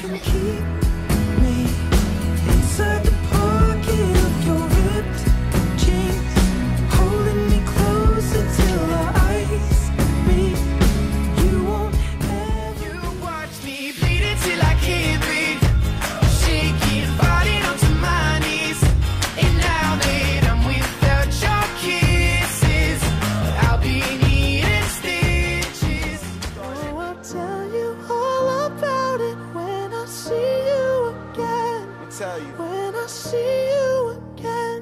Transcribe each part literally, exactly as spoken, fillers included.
can keep me inside the pocket of your ripped jeans, holding me closer till our eyes meet. You won't ever. You watch me bleeding till I can't breathe, shaking, falling onto my knees. And now that I'm without your kisses, I'll be needing stitches. Oh, I'll tell you all about it when I see you again. I'll tell you when I see you again.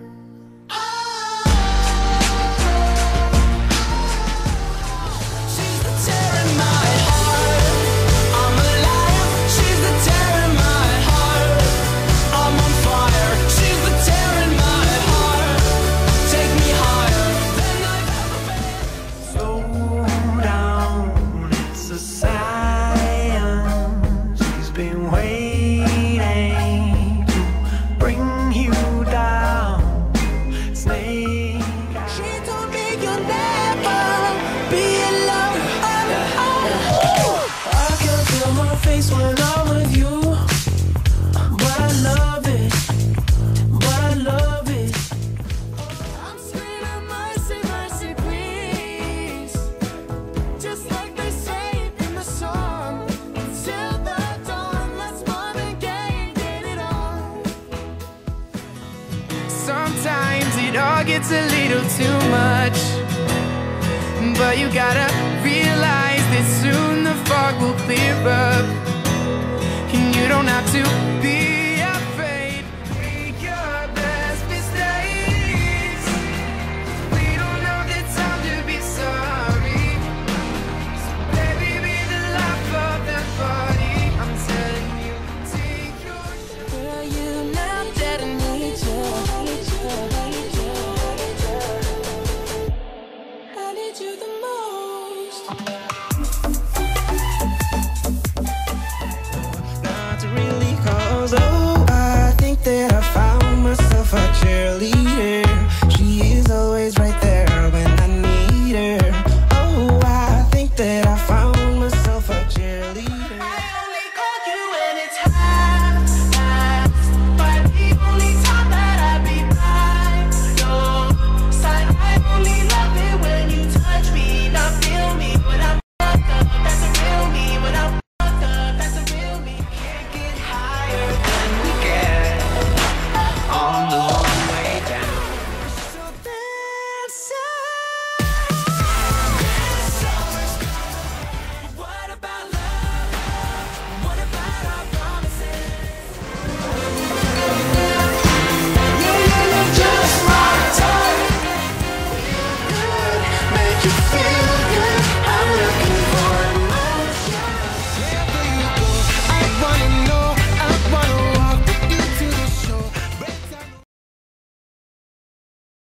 She's the tear in my heart. I'm alive. She's the tear in my heart. I'm on fire. She's the tear in my heart. Take me higher than I've ever been. Slow down, it's a sign. She's been waiting to bring you down. Snake. She told me you'll never be alone. I can feel my face when I'm with you, but I love it, but I love it. I'm screaming mercy, mercy, please, just like they say in the song. Till the dawn, let's Marvin Gaye and get it on. Sometimes it all gets a little too much, but you gotta realize that soon the fog will clear up, and you don't have to